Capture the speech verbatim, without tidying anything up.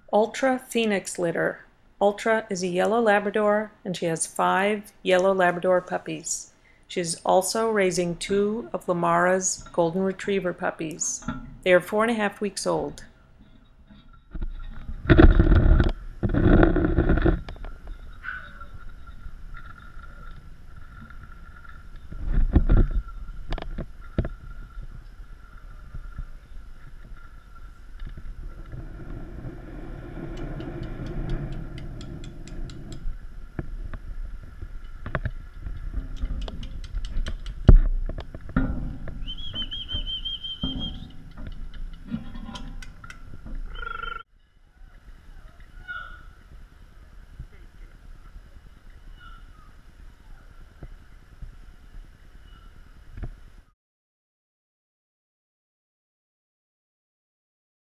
Ultra Phoenix litter. Ultra is a yellow Labrador, and she has five yellow Labrador puppies. She is also raising two of Lamara's Golden Retriever puppies. They are four and a half weeks old.